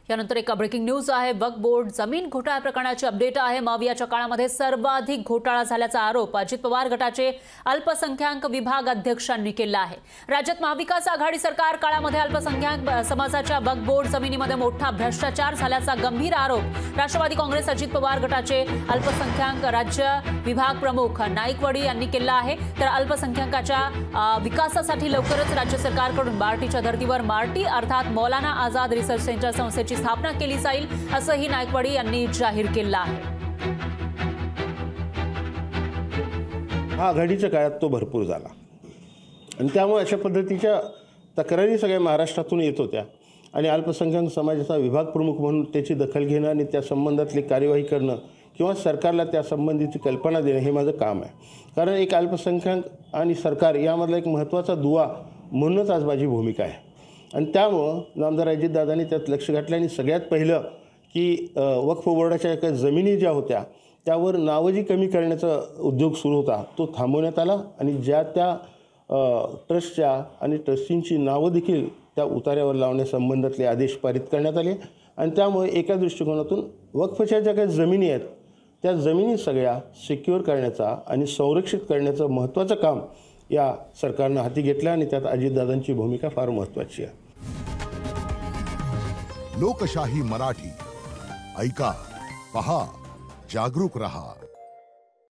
यानंतर एक breaking news आहे। वक्फ बोर्ड जमीन घोटाळा प्रकरणाची अपडेट आहे। मवियाच्या काळामध्ये सर्वाधिक घोटाळा झाल्याचा आरोप अजित पवार गटाचे अल्पसंख्याक विभाग अध्यक्षांनी केला आहे। राज्यात महाविकास आघाडी सरकार काळामध्ये अल्पसंख्याक समाजाच्या वक्फ बोर्ड जमिनीमध्ये मोठा भ्रष्टाचार झाल्याचा गंभीर आरोप राष्ट्रवादी काँग्रेस अजित पवार गटाचे अल्पसंख्याक राज्य विभाग प्रमुख नाईकवाडी यांनी केला आहे। तर अल्पसंख्याकाच्या विकासासाठी लवकरच राज्य सरकारकडून बार्टीच्या धर्तीवर मार्टी अर्थात मौलाना आझाद रिसर्च सेंटर संस्थेची स्थापना केली जाईल असंही नाईकवाडी यांनी जाहीर केलं आहे। आघाडीच्या काळात तो भरपूर झाला आणि त्यामुळे अशा पद्धतीच्या तक्रारी सगळ्या महाराष्ट्रातून येत होत्या आणि अल्पसंख्याक समाजाचा विभाग प्रमुख म्हणून त्याची दखल घेणं आणि त्या संबंधातली कार्यवाही करणं किंवा सरकारला त्या संबंधीची कल्पना देणं हे माझं काम आहे। कारण एक अल्पसंख्याक आणि सरकार यामधला एक महत्त्वाचा दुवा म्हणूनच आज माझी भूमिका आहे आणि त्यामुळं नामदार अजितदादांनी त्यात लक्ष घातलं आणि सगळ्यात पहिलं की वक्फ बोर्डाच्या एका जमिनी ज्या होत्या त्यावर नावजी कमी करण्याचा उद्योग सुरू होता तो थांबवण्यात आला आणि ज्या त्या ट्रस्टच्या आणि ट्रस्टींची नावं देखील त्या उतार्यावर लावण्यासंबंधातले आदेश पारित करण्यात आले आणि त्यामुळे एका दृष्टिकोनातून वक्फच्या ज्या काही जमिनी आहेत त्या जमिनी सगळ्या सिक्युअर करण्याचा आणि संरक्षित करण्याचं महत्त्वाचं काम या सरकारनं हाती घेतलं आणि त्यात अजितदादांची भूमिका फार महत्त्वाची आहे। लोकशाही मराठी ऐका, पहा, जागरूक रहा।